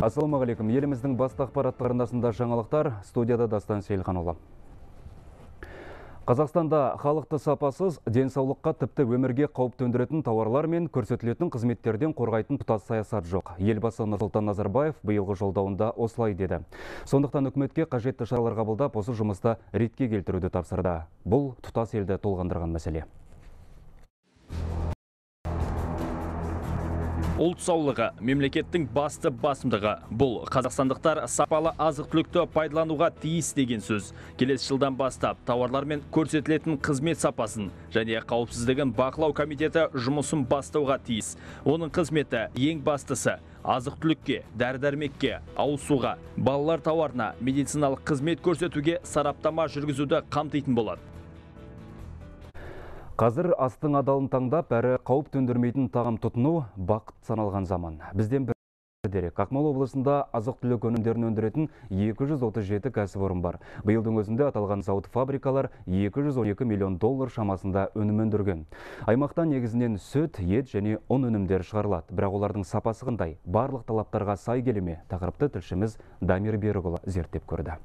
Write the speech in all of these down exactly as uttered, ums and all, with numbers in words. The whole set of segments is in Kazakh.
Ассалаумағалейкум. Еліміздің басты ақпараттық арнасында жаңалықтар, студияда Дастан Сейілханұлы. Қазақстанда халықты сапасыз, денсаулыққа тіпті өмірге қауіп төндіретін тауарлар мен көрсетілетін қызметтерден қорғайтын тұтас саясат жоқ. Елбасы Нұрсұлтан Назарбаев биылғы жолдауында осылай деді. Сондықтан үкіметке қажетті шаралар қабылдап, осы жұмысты ретке келтіруді тапсырды. Бұл тұтас елді толғандырған мәселе. Ұлт саулығы мемлекеттің басты басымдығы. Бұл қазақстандықтар сапалы азық-түлікті пайдалануға тиіс деген сөз. Келесі жылдан бастап тауарлар мен көрсетілетін қызмет сапасын және қауіпсіздігін бақылау комитеті жұмысын бастауға тиіс. Оның қызметі ең бастысы азық-түлікке, дәрі-дәрмекке, ауыз суға, балалар тауарына, медициналық қызмет көрсетуге сараптама жүргізуді қамтитын болады. Қазір астың адалын таңдап, әрі қауіп төндірмейтін тағам тұтыну бақыт саналған заман. Бізден бір дерек. Ақмола облысында азық-түлік өнімдерін өндіретін екі жүз отыз жеті кәсіпорын бар. Биылдың өзінде аталған зауыт фабрикалар екі жүз он екі миллион доллар шамасында өнім өндірген. Аймақта негізінен сүт, ет және ұн өнімдері шығарылады. Бірақ олардың сапасы қандай? Барлық талаптарға сай келе ме? Тақырыпты тілшіміз Дамир Берікұлы зерттеп көрді.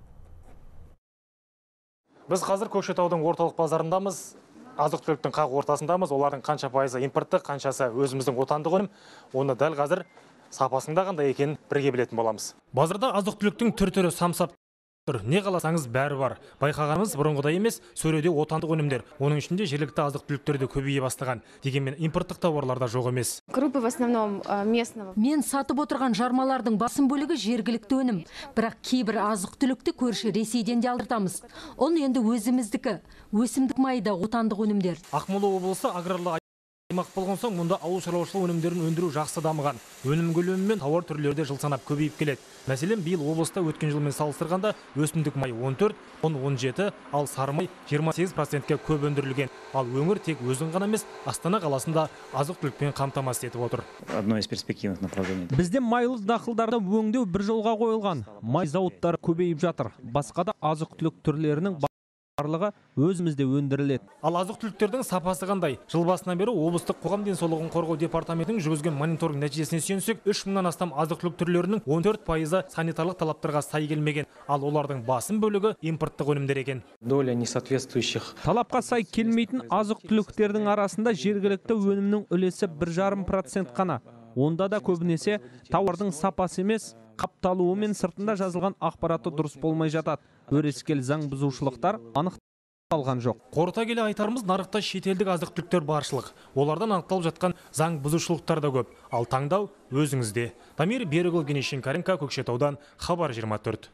Біз қазір Көкшетаудың орталық базарындамыз. Азық-түліктің қақ ортасындамыз. Олардың қанша пайызы импортты, қаншасы өзіміздің отандық өнім. Оны дәл қазір сапасында қандай екенін бірге білетін боламыз. Базарда азық-түліктің түр-түрі самсап тұр. Не қаласаңыз бәрі бар. Байқағанымыз бұрынғыдай емес, сөреде отандық өнімдер. Оның ішінде жергілікті азық-түліктер де көбейе бастаған. Дегенмен импорттық тауарларда жоқ емес. Крупы в основном местного. Мен сатып отырған жармалардың басым бөлігі жергілікті өнім. Бірақ кейбір азық-түлікті көрші Ресейден де алдыртамыз. Он енді өзіміздікі. Өсімдік майда отандық өнімдер. Ақмола облысы аграрлы аймақ болған соң, мұнда ауыл шаруашылығы өнімдерін өндіру жақсы дамыған. Өнім көлемі мен тауар түрлері де жыл санап көбейіп келеді. Мәселен, биыл облыста өткен жылмен салыстырғанда өсімдік май он төрт, ұн он жеті, ал сары май жиырма сегіз процентке көп өндірілген. Ал өңір тек өзін ғана емес, Астана қаласында азық-түлікпен қамтамасыз етіп отыр. Одно из перспективных направлений. Бізде майлы дақылдарды өңдеу бір жолға қойылған. Май зауыттары көбейіп жатыр. Басқа да азық-түлік түрлерінің барлығы өзімізде өндіріледі. Ал азық-түліктердің сапасы қандай? Жыл басынан бері облыстық қоғам денсаулығын қорғау департаментінің жүргізген мониторинг нәтижесіне сүйенсек, үш мыңнан астам азық-түлік түрлерінің он төрт пайызы санитарлық талаптарға сай келмеген. Ал олардың басым бөлігі импорттық өнімдер екен. Доля несоответствующих. Талапқа сай келмейтін азық-түліктердің арасында жергілікті өнімнің үлесі бір жарым процент қана. Онда да көбінесе тауардың сапасы емес, қапталуы мен сыртында жазылған ақпараты дұрыс болмай жатады. Өрескел заң бұзушылықтар анықталған жоқ. Қорыта келе айтарымыз, нарықта шетелдік азық-түліктер баршылық. Олардан анықталып жатқан заң бұзушылықтар да көп. Ал таңдау өзіңізде. Дамир Берікұлы, Евгений Шинкаренко, Көкшетаудан, Хабар жиырма төрт.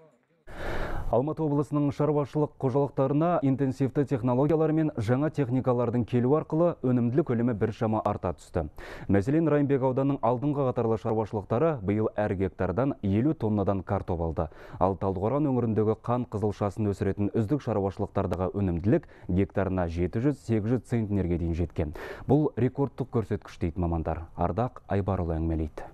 Алматы облысының шаруашылық қожалықтарына интенсивті технологиялар мен жаңа техникалардың келу арқылы өнімділік көлемі біршама арта түсті. Мәселен, Райымбек ауданының алдыңғы қатарлы шаруашылықтары биыл әр гектардан елу тоннадан картоп алды. Ал Талдықорған өңіріндегі қант қызылшасын өсіретін үздік шаруашылықтардағы өнімділік гектарына жеті жүз сегіз жүз центнерге дейін жеткен. Бұл рекордтық көрсеткіш дейді мамандар. Ардақ Айбарұлы әңгімелейді.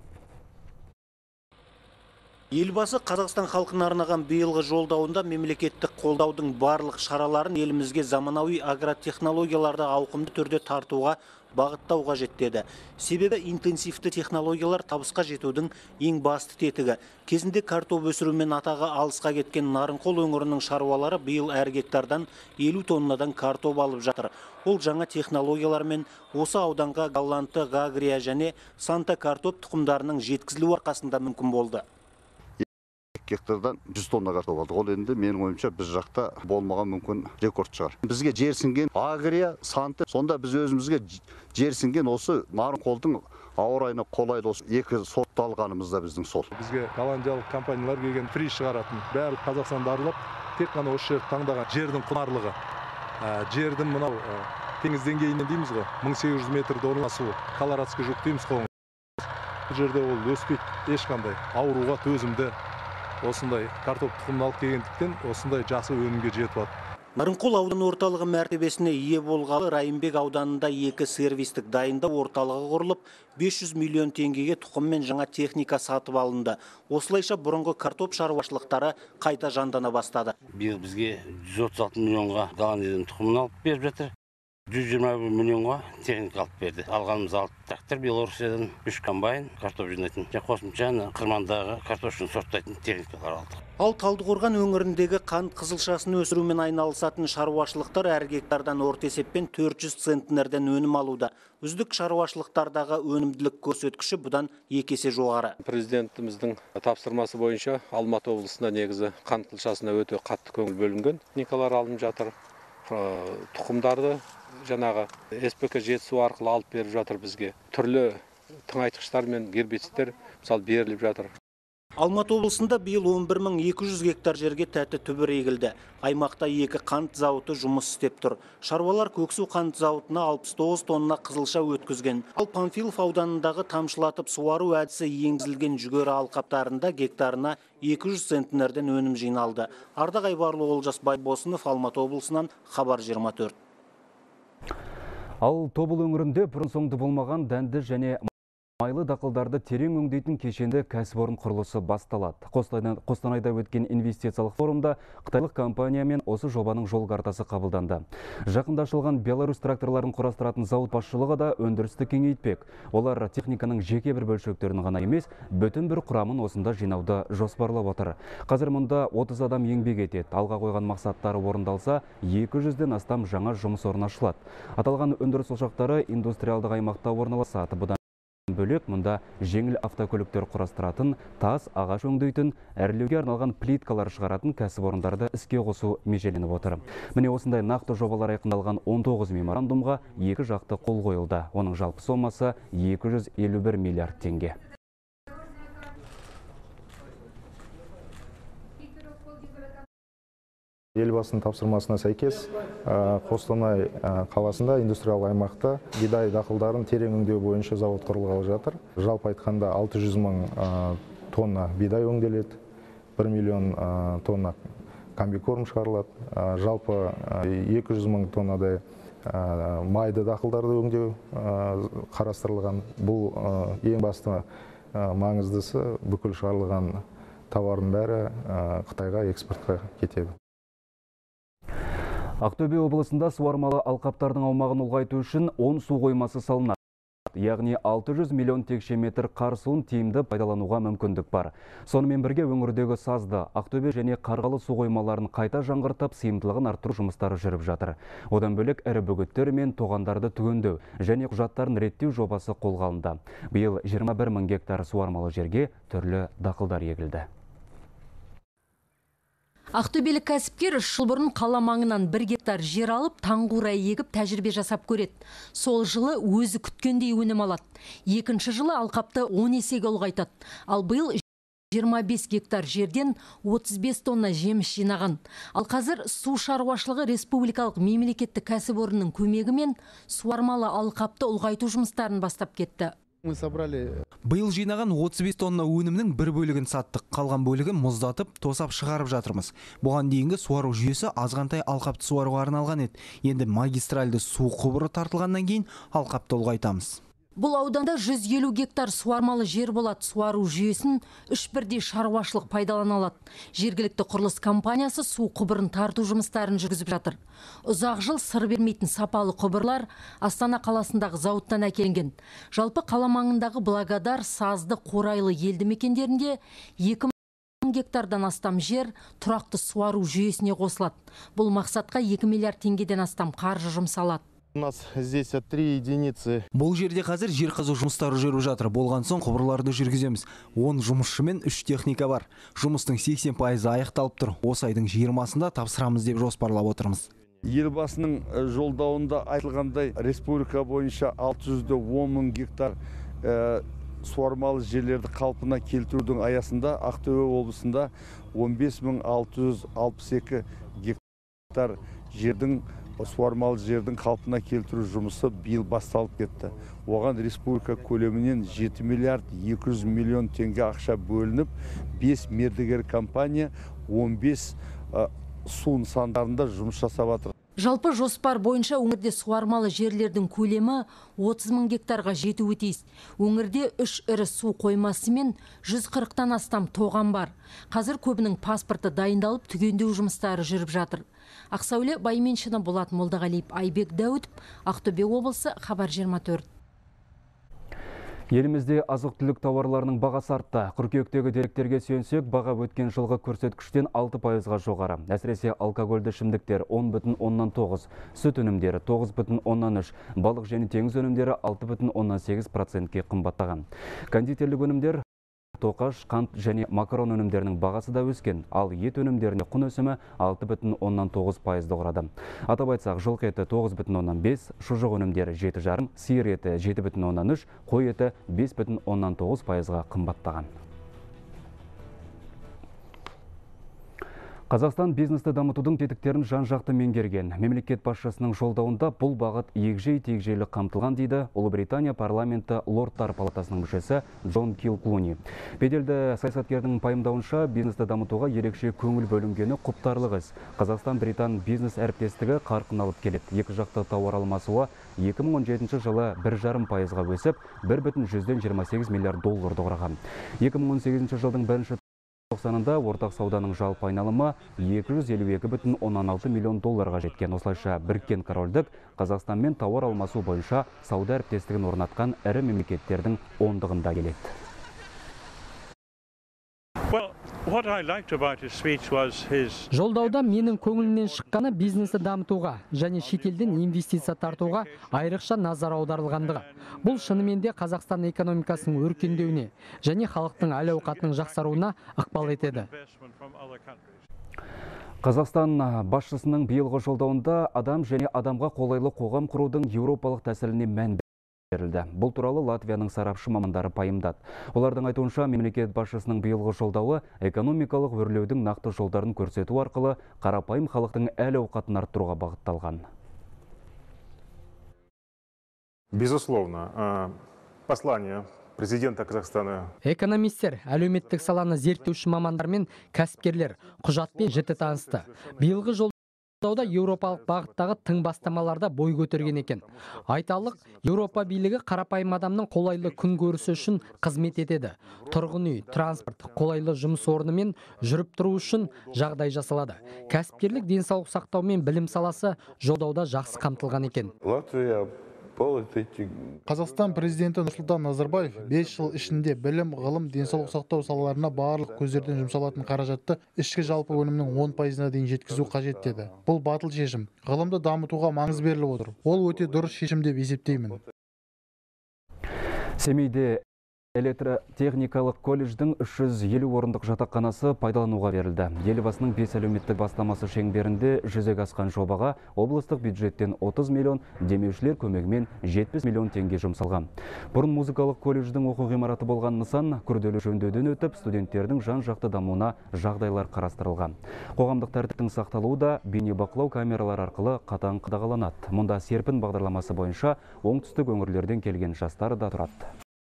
Елбасы Қазақстан халқына арнаған биылғы жолдауында мемлекеттік қолдаудың барлық шараларын елімізге заманауи агротехнологияларды ауқымды түрде тартуға бағыттау қажет деді. Себебі интенсивті технологиялар табысқа жетудің ең басты тетігі. Кезінде картоп өсірумен атағы алысқа кеткен Нарынқол өңірінің шаруалары биыл әр гектардан елу тоннадан картоп алып жатыр. Ол жаңа технологиялармен осы ауданға Галланты, Гагрия және Санта картоп тұқымдарының жеткізілу арқасында мүмкін болды. Гектардан жүз тонна картоп алдық. Ол енді менің ойымша біз жақта болмаған мүмкін рекорд шығар. Бізге жерсінген Агрия, Санты, сонда біз өзімізге жерсінген осы Нарынқолдың ауа райына қолайлы осы екі сортты алғанымыз да біздің сол. Бізге голландиялық компаниялар келген фри шығаратын. Бәрі Қазақстанда аралап, тек қана осы жерді таңдаған жердің құнарлығы. Жердің мынау теңіз деңгейінен дейміз ғой, мың сегіз жүз метрде орналасуы, Колорадский жук дейміз ғой. Бұл жерде ол өспейді, ешқандай ауруға төзімді. Осындай картоп тұқымын алып келгендіктен осындай жақсы өнімге жетіп алды. Нарынқол аудан орталығы мәртебесіне ие болғалы Райымбек ауданында екі сервистік дайындау орталығы құрылып, бес жүз миллион теңгеге тұқым мен жаңа техника сатып алынды. Осылайша бұрынғы картоп шаруашылықтары қайта жандана бастады. Биыл бізге жүз отыз алты миллионға Голландиядан тұқымын алып беріп жатыр. жүз жиырма бір миллионға техника алып берді. Алғанымыз алты трактор, Белорусиядан үш комбайн, картоп жинайтын. Қосымша қырмандағы картошын сорттайтын техникалар алдық. Ал Талдықорған өңіріндегі қант қызылшасын өсірумен айналысатын шаруашылықтар әр гектардан орта есеппен төрт жүз центнерден өнім алуда. Үздік шаруашылықтардағы өнімділік көрсеткіші бұдан екі есе жоғары. Президентіміздің тапсырмасы бойынша Алматы облысында негізі қант қызылшасына өте қатты көңіл бөлінген. Техникалар алынып жатыр. Тұқымдарды жаңағы эс пэ ка жетісу арқылы алып беріп жатыр бізге. Түрлі тыңайтқыштар мен гербицидтер мысалы беріліп жатыр. Алматы облысында биыл он бір мың екі жүз гектар жерге тәтті түбір егілді. Аймақта екі қант зауыты жұмыс істеп тұр. Шаруалар Көксу қант зауытына алпыс тоғыз тонна қызылша өткізген. Ал Панфилов ауданындағы тамшылатып суару әдісі енгізілген жүгері алқаптарында гектарына екі жүз центнерден өнім жиналды. Ардақ Айбарлы, Олжас Байбосынов, Алматы облысынан, Хабар жиырма төрт. Ал Тобыл өңірінде бұрын соңды болмаған дәнді және майлы дақылдарды терең өңдейтін кешенді кәсіпорын құрылысы басталады. Қостанайда өткен инвестициялық форумда қытайлық компаниямен осы жобаның жол картасы қабылданды. Жақында ашылған Беларусь тракторларын құрастыратын зауыт басшылығы да өндірісті кеңейтпек. Олар техниканың жеке бір бөлшектерін ғана емес, бүтін бір құрамын осында жинауды жоспарлап отыр. Қазір мұнда отыз адам еңбек етеді. Алға қойған мақсаттары орындалса, екі жүзден астам жаңа жұмыс орны ашылады. Аталған өндіріс ошақтары индустриалдық аймақта орналасады. Бұдан бөлек мұнда жеңіл автокөліктер құрастыратын, тас, ағаш өңдейтін, әрлеуге арналған плиткалар шығаратын кәсіпорындарды іске қосу межеленіп отыр. Міне осындай нақты жобалар айқындалған он тоғыз меморандумға екі жақты қол қойылды. Оның жалпы сомасы екі жүз елу бір миллиард теңге. Елбасының тапсырмасына сәйкес Қостанай қаласында индустриялық аймақта бидай дақылдарын терең өңдеу бойынша зауыт құрылғалы жатыр. Жалпы айтқанда алты жүз мың тонна бидай өңделеді, бір миллион тонна комбикорм шығарылады. Жалпы екі жүз мың тоннадай майды дақылдарды өңдеу қарастырылған. Бұл ең басты маңыздысы, бүкіл шығарылған товардың бәрі Қытайға экспортқа кетеді. Ақтөбе облысында суармалы алқаптардың аумағын ұлғайту үшін он су қоймасы салынады. Яғни алты жүз миллион текше метр қар суын тиімді пайдалануға мүмкіндік бар. Сонымен бірге өңірдегі Сазды, Ақтөбе және Қарғалы су қоймаларын қайта жаңғыртып, сыйымдылығын арттыру жұмыстары жүріп жатыр. Одан бөлек ірі бөгеттер мен тоғандарды түгендеу және құжаттарын реттеу жобасы қолға алынды. Биыл жиырма бір мың гектар суармалы жерге түрлі дақылдар егілді. Ақтөбелік кәсіпкер үш жыл бұрын қала маңынан бір гектар жер алып, таңғурай егіп тәжірибе жасап көреді. Сол жылы өзі күткендей өнім алады. Екінші жылы алқапты он есеге ұлғайтады. Ал биыл жиырма бес гектар жерден отыз бес тонна жеміс жинаған. Ал қазір су шаруашылығы республикалық мемлекеттік кәсіпорынның көмегімен суармалы алқапты ұлғайту жұмыстарын бастап кетті. Биыл жинаған отыз бес тонна өнімнің бір бөлігін саттық. Қалған бөлігін мұздатып, тосап шығарып жатырмыз. Бұған дейінгі суару жүйесі азғантай алқапты суаруға арналған еді. Енді магистральды су құбыры тартылғаннан кейін алқапты ұлғайтамыз. Бұл ауданда жүз елу гектар суармалы жер болады. Суару жүйесін үш бірдей шаруашылық пайдалана алады. Жергілікті құрылыс компаниясы су құбырын тарту жұмыстарын жүргізіп жатыр. Ұзақ жыл сыр бермейтін сапалы құбырлар Астана қаласындағы зауыттан әкелінген. Жалпы қала маңындағы Благодар, Сазды, Қорайлы елді мекендерінде екі мың гектардан астам жер тұрақты суару жүйесіне қосылады. Бұл мақсатқа екі миллиард теңгеден астам қаржы жұмсалады. У нас здесь три единицы. Бұл жерде қазір жер қазу жұмыстары жүріп жатыр. Болған соң құбырларды жүргіземіз. он жұмысшы мен үш техника бар. Жұмыстың сексен пайызы аяқталып тұр. Осы айдың жиырмасында тапсырамыз деп жоспарлап отырмыз. Елбасының жолдауында айтылғандай республика бойынша алты жүз он мың гектар ә, суармалы жерлерді қалпына келтірудің аясында Ақтөбе облысында он бес мың алты жүз алпыс екі гектар жердің суармалы жердің қалпына келтіру жұмысы биыл басталып кетті. Оған республика көлемінен жеті миллиард екі жүз миллион теңге ақша бөлініп, бес мердігер компания он бес су нысандарында жұмыс жасап жатыр. Жалпы жоспар бойынша өңірде суармалы жерлердің көлемі отыз мың гектарға жетуі тиіс. Өңірде үш ірі су қоймасы мен жүз қырықтан астам тоған бар. Қазір көбінің паспорты дайындалып, түгендеу жұмыстары жүріп жатыр. Ақсәуле Байменшина, Болат Молдағалиев, Айбек Дәуітов, Ақтөбе облысы, Хабар жиырма төрт. Елімізде азық-түлік тауарларының бағасы артты. Қыркүйектегі деректерге сүйенсек, баға өткен жылғы көрсеткіштен алты пайызға жоғары. Әсіресе алкогольді ішімдіктер он бүтін оннан тоғыз, сүт өнімдері тоғыз бүтін оннан үш, балық және теңіз өнімдері алты бүтін оннан сегіз процентке қымбаттаған. Кондитерлік өнімдер, тоқаш, қант және макарон өнімдерінің бағасы да өскен, ал ет өнімдеріне құн өсімі алты бүтін оннан тоғыз пайызды құрады. Атап айтсақ, жылқы еті тоғыз бүтін оннан бес, шұжық өнімдері жеті жарым, сиыр еті жеті бүтін оннан үш, қой еті бес бүтін оннан тоғыз пайызға қымбаттаған. Қазақстан бизнесті дамытудың тетіктерін жан-жақты меңгерген. Мемлекет басшысының жолдауында бұл бағыт егжей-тегжейлі қамтылған дейді Ұлыбритания парламенті Лордтар палатасының мүшесі Джон Килклуни. Беделді саясаткердің пайымдауынша, бизнесті дамытуға ерекше көңіл бөлінгені құптарлық іс. Қазақстан-Британ бизнес әріптестігі қарқын алып келеді. Екі жақты тауар алмасуы екі мың он жетінші жылы бір жарым пайызға өсіп, бір бүтін жүзден жиырма сегіз миллиард долларды құраған. екі мың он сегізінші жылдың бірінші тоқсанында ортақ сауданың жалпы айналымы екі жүз елу екі бүтін оннан алты миллион долларға жеткен. Осылайша Біріккен Корольдік Қазақстанмен тауар алмасу бойынша сауда әріптестігін орнатқан ірі мемлекеттердің ондығында келеді. Жолдауда менің көңілімнен шыққаны бизнесті дамытуға және шетелден инвестиция тартуға айрықша назар аударылғандығы. Бұл шынымен де Қазақстан экономикасының өркендеуіне және халықтың әл-ауқатының жақсаруына ықпал етеді. Қазақстан басшысының биылғы жолдауында адам және адамға қолайлы қоғам құрудың еуропалық тәсіліне мән берілді. Бұл туралы Латвияның сарапшы мамандары пайымдады. Олардың айтуынша, мемлекет басшысының биылғы жолдауы экономикалық өрлеудің нақты жолдарын көрсету арқылы қарапайым халықтың әл-ауқатын арттыруға бағытталған. Безусловно, послание президента Казахстана. Экономистер, әлеуметтік саланы зерттеуші мамандар мен кәсіпкерлер құжатпен жіті танысты. Биылғы жолдауда еуропалық бағыттағы тың бастамаларда бой көтерген екен. Айталық, Еуропа билігі қарапайым адамның қолайлы күн көрісі үшін қызмет етеді. Тұрғын үй, транспорт, қолайлы жұмыс орны мен жүріп тұру үшін жағдай жасалады. Кәсіпкерлік, денсаулық сақтау мен білім саласы жолдауда жақсы қамтылған екен. Қазақстан президенті Нұрсұлтан Назарбаев бес жыл ішінде білім, ғылым, денсаулық сақтау салаларына барлық көздерден жұмсалатын қаражатты ішкі жалпы өнімнің он пайызына дейін жеткізу қажет деді. Бұл батыл шешім. Ғылымды дамытуға маңыз беріліп отыр. Ол өте дұрыс шешім деп есептеймін. Семейде электротехникалық колледждің үш жүз елу орындық жатақханасы пайдалануға берілді. Елбасының бес әлеуметтік бастамасы шеңберінде жүзеге асқан жобаға облыстық бюджеттен отыз миллион, демеушілер көмегімен жетпіс миллион теңге жұмсалған. Бұрын музыкалық колледждің оқу ғимараты болған нысан күрделі жөндеуден өтіп, студенттердің жан-жақты дамуына жағдайлар қарастырылған. Қоғамдық тәртіптің сақталуы да бейнебақылау камералар арқылы қатаң қадағаланады. Мұнда серпін бағдарламасы бойынша оңтүстік өңірлерден келген жастар да тұрады.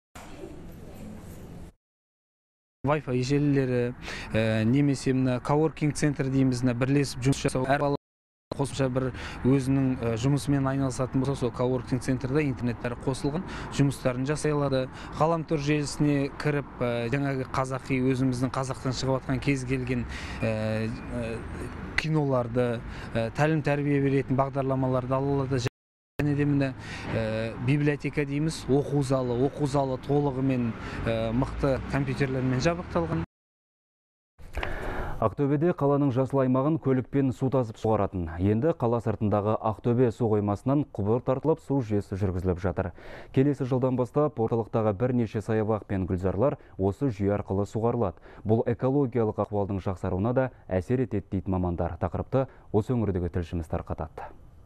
Wi-Fi желілері, немесе коворкинг центр дейміз, бірлесіп жұмыс жасау. Әр бала қосымша бір өзінің жұмысымен айналысатын болса, сол коворкинг центрда интернеттері қосылған, жұмыстарын жасай алады. Ғаламтор желісіне кіріп, жаңағы қазақи, өзіміздің қазақтан шығып жатқан кез келген киноларды, тәлім тәрбие беретін бағдарламаларды ала алады. Және де міне библиотека дейміз, оқу залы, оқу залы толығымен мықты компьютерлермен жабдықталған. Ақтөбеде қаланың жасыл аймағын көлікпен су тасып суғаратын. Енді қала сыртындағы Ақтөбе су қоймасынан құбыр тартылып, су жүйесі жүргізіліп жатыр. Келесі жылдан бастап орталықтағы бірнеше саябақ пен гүлзарлар осы жүйе арқылы суғарылады. Бұл экологиялық ахуалдың жақсаруына да әсер етеді дейді мамандар. Тақырыпты осы өңірдегі тілшіміз тарқатады.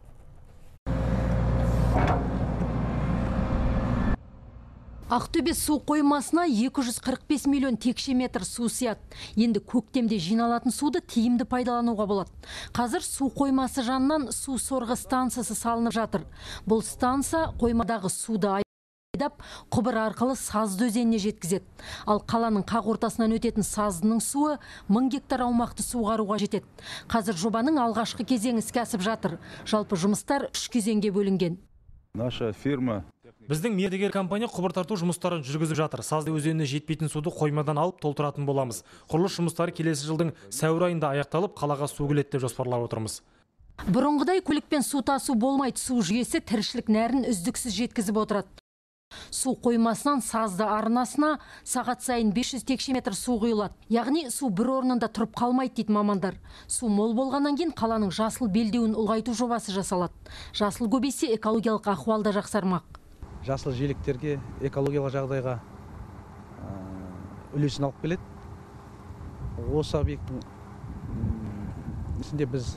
Ақтөбе су қоймасына екі жүз қырық бес миллион текше метр су сияды. Енді көктемде жиналатын суды тиімді пайдалануға болады. Қазір су қоймасы жанынан су сорғы станциясы салынып жатыр. Бұл станция қоймадағы суды айдап, құбыр арқылы Сазды өзеніне жеткізеді. Ал қаланың қақ ортасынан өтетін Саздының суы мың гектар аумақты суғаруға жетеді. Қазір жобаның алғашқы кезеңі іске асып жатыр. Жалпы жұмыстар үш кезеңге бөлінген. Наша фирма Біздің мердігер компания құбыр тарту жұмыстарын жүргізіп жатыр. Сазды өзеніне жетпейтін суды қоймадан алып толтыратын боламыз. Құрылыс жұмыстары келесі жылдың сәуір айында аяқталып, қалаға су келеді деп жоспарлап отырмыз. Бұрынғыдай көлікпен су тасу болмайды, су жүйесі тіршілік нәрін үздіксіз жеткізіп отырады. Су қоймасынан Сазды арнасына сағат сайын бес жүз текше метр су құйылады. Яғни су бір орнында тұрып қалмайды дейді мамандар. Су мол болғаннан кейін қаланың жасыл белдеуін ұлғайту жобасы жасалады. Жасыл көбейсе экологиялық ахуалда жақсармақ. Жасыл желектерге экологиялық жағдайға үлесін алып келеді. Осы объекттің ішінде біз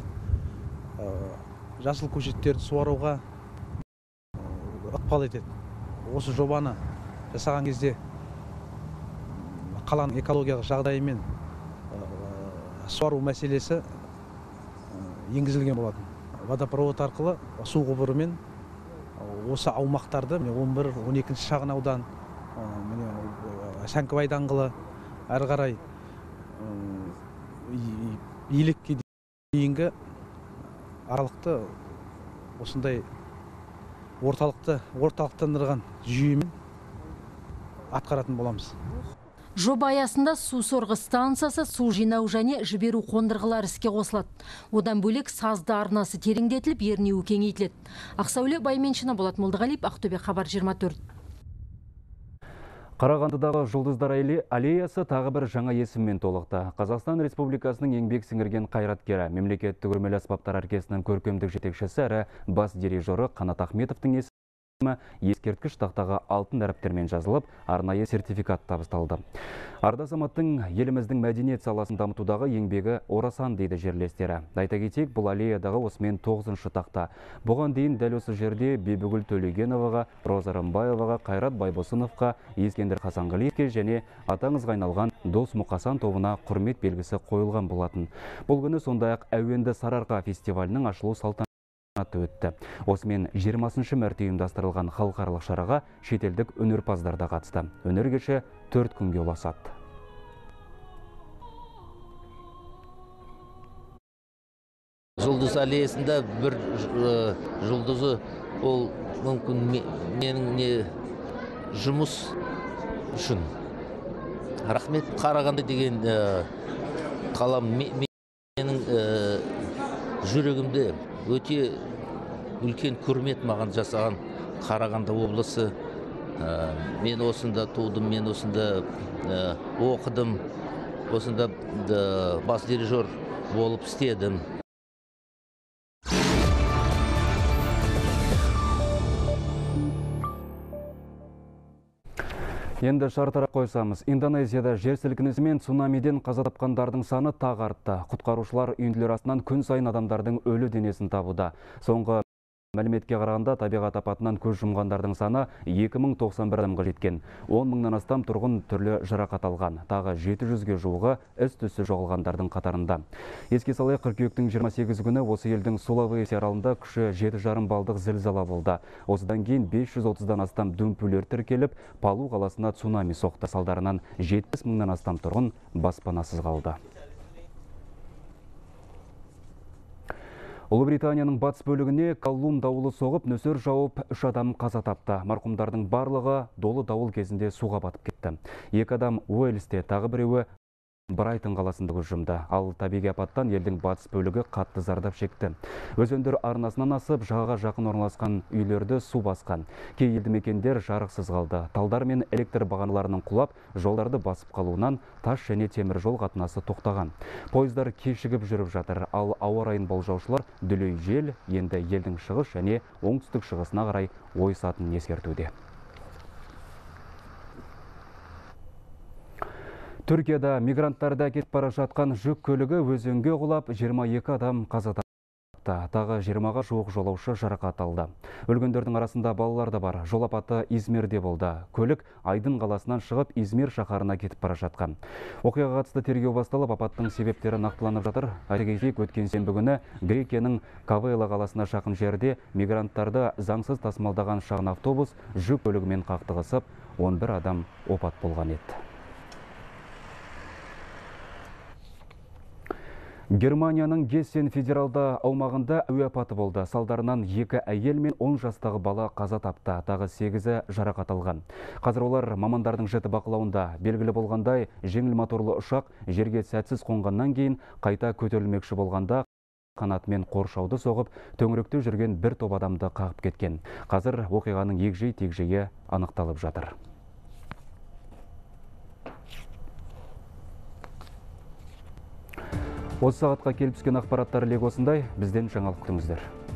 жасыл көшеттерді суаруға ықпал етеді. Осы жобаны жасаған кезде қаланың экологиялық жағдайы мен суару мәселесі енгізілген болатын. Водопровод арқылы су құбырымен осы аумақтарды он бір он екінші шағын аудан, Сәңкібай даңғылы әрі қарай Елекке дейінгі аралықты осындай орталықты орталықтандырған жүйемен атқаратын боламыз. Жоба аясында су сорғы станциясы, су жинау және жіберу қондырғылары іске қосылады. Одан бөлек Сазды арнасы тереңдетіліп, ернеуі кеңейтіледі. Ақсәуле Байменшина, Болат Молдағалиев, Ақтөбе, Хабар жиырма төрт. Қарағандыдағы Жұлдыздар аллеясы тағы бір жаңа есіммен толықты. Қазақстан Республикасының еңбек сіңірген қайраткері, мемлекеттік өрмелі аспаптар оркестрінің көркемдік жетекшісі әрі бас дирижері Қанат Ахметовтың есімі ескерткіш тақтаға алтын әріптермен жазылып, арнайы сертификат табысталды. Арда Саматтың еліміздің мәдениет саласын дамытудағы еңбегі орасан дейді жерлестері. Айта кетейік, бұл аллеядағы осымен тоғызыншы тақта. Бұған дейін дәл осы жерде Бибігүл Төлегеноваға, Роза Рымбаеваға, Қайрат Байбосыновқа, Ескендір Хасанғалиевке және атаңызға айналған Дос Мұқасан тобына құрмет белгісі қойылған болатын. Бұл күні сондай-ақ әуенді Сарыарқа фестивалінің ашылу салтанаты өтті. Осымен жиырмасыншы мәрте ұйымдастырылған халықаралық шараға шетелдік өнерпаздар да қатысты. Өнер кеші төрт күнге ұласады. Жұлдыз аллеясында бір жұлдызы, ол мүмкін менің не жұмыс үшін. Рахмет. Қарағанды деген қалам менің жүрегімде өте үлкен құрмет маған жасаған Қарағанды облысы. Мен осында тудым, мен осында оқыдым, осында бас дирижер болып істедім. Енді шартырақ қойсамыз, Индонезияда жер сілкінісімен цунамиден қаза тапқандардың саны тағы артты. Құтқарушылар үйінділер астынан күн сайын адамдардың өлі денесін табуда. Соңғы мәліметке қарағанда табиғат апатынан көз жұмғандардың саны екі мың тоқсан бір адамға жеткен. он мыңнан астам тұрғын түрлі жарақат алған. Тағы жеті жүзге жуығы із-түзсіз жоғалғандардың қатарында. Еске салайық, қыркүйектің жиырма сегізі күні осы елдің Сулавеси аралында күші жеті жарым балдық зілзала болды. Осыдан кейін бес жүз отыздан астам дүмпулер тіркеліп, Палу қаласына цунами соқты. Салдарынан жетпіс мыңнан астам тұрғын баспанасыз қалды. Ұлыбританияның батыс бөлігіне Каллум дауылы соғып, нөсер жауып, үш адам қаза тапты. Марқұмдардың барлығы долы дауыл кезінде суға батып кетті. Екі адам Уэльсте, тағы біреуі Брайтон қаласында көз жұмды. Ал табиғи апаттан елдің батыс бөлігі қатты зардап шекті. Өзендер арнасынан асып, жағаға жақын орналасқан үйлерді су басқан. Кей елді мекендер жарықсыз қалды. Талдар мен электр бағаналарының құлап, жолдарды басып қалуынан тас және темір жол қатынасы тоқтаған. Пойыздар кешігіп жүріп жатыр. Ал ауа райын болжаушылар дүлей жел енді елдің шығыс және оңтүстік шығысына қарай ойысатынын ескертуде. Түркияда мигранттарды әкетіп бара жатқан жүк көлігі өзенге құлап, жиырма екі адам қаза тапты. Тағы жиырмаға жуық жолаушы жарақат алды. Өлгендердің арасында балалар да бар. Жол апаты Измирде болды. Көлік Айдын қаласынан шығып, Измир шаһарына кетіп бара жатқан. Оқиғаға қатысты тергеу басталып, апаттың себептері нақтыланып жатыр. Айта кетейік, өткен сенбі күні Грекияның Кавела қаласына жақын жерде мигранттарды заңсыз тасымалдаған шағын автобус жүк көлігімен қақтығысып, он бір адам опат болған еді. Германияның Гессен федералды аумағында әуе апаты болды. Салдарынан екі әйел мен он жастағы бала қаза тапты. Тағы сегізі жарақат алған. Қазір олар мамандардың жіті бақылауында. Белгілі болғандай, жеңіл моторлы ұшақ жерге сәтсіз қонғаннан кейін қайта көтерілмекші болғанда қанатымен қоршауды соғып, төңіректе жүрген бір топ адамды қағып кеткен. Қазір оқиғаның егжей тегжейі анықталып жатыр. Осы сағатқа келіп түскен ақпараттар лек осындай. Бізден жаңалық күтіңіздер.